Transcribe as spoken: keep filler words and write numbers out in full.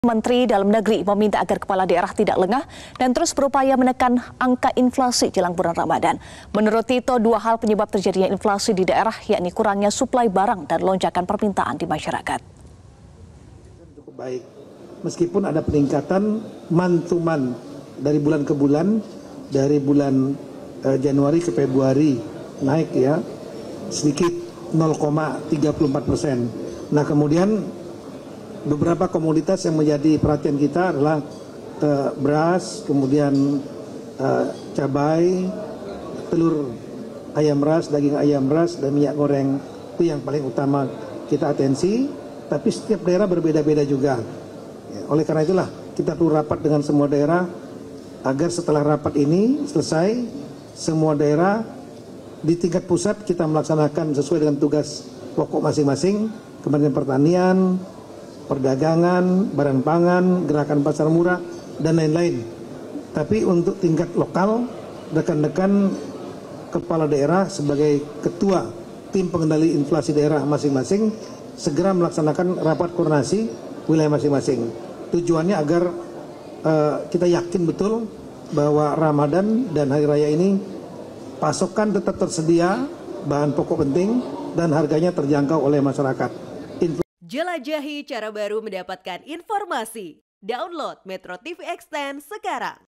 Menteri Dalam Negeri meminta agar kepala daerah tidak lengah dan terus berupaya menekan angka inflasi jelang bulan Ramadan. Menurut Tito, dua hal penyebab terjadinya inflasi di daerah, yakni kurangnya suplai barang dan lonjakan permintaan di masyarakat. Cukup baik, meskipun ada peningkatan month to month dari bulan ke bulan, dari bulan uh, Januari ke Februari naik ya sedikit nol koma tiga empat persen. Nah kemudian beberapa komoditas yang menjadi perhatian kita adalah uh, beras, kemudian uh, cabai, telur ayam ras, daging ayam ras, dan minyak goreng. Itu yang paling utama kita atensi, tapi setiap daerah berbeda-beda juga. Ya, oleh karena itulah kita perlu rapat dengan semua daerah agar setelah rapat ini selesai, semua daerah di tingkat pusat kita melaksanakan sesuai dengan tugas pokok masing-masing, Kementerian Pertanian, perdagangan, barang pangan, gerakan pasar murah, dan lain-lain. Tapi untuk tingkat lokal, rekan-rekan kepala daerah sebagai ketua tim pengendali inflasi daerah masing-masing segera melaksanakan rapat koordinasi wilayah masing-masing. Tujuannya agar uh, kita yakin betul bahwa Ramadan dan Hari Raya ini pasokan tetap tersedia, bahan pokok penting, dan harganya terjangkau oleh masyarakat. Jelajahi cara baru mendapatkan informasi. Download Metro T V Extend sekarang.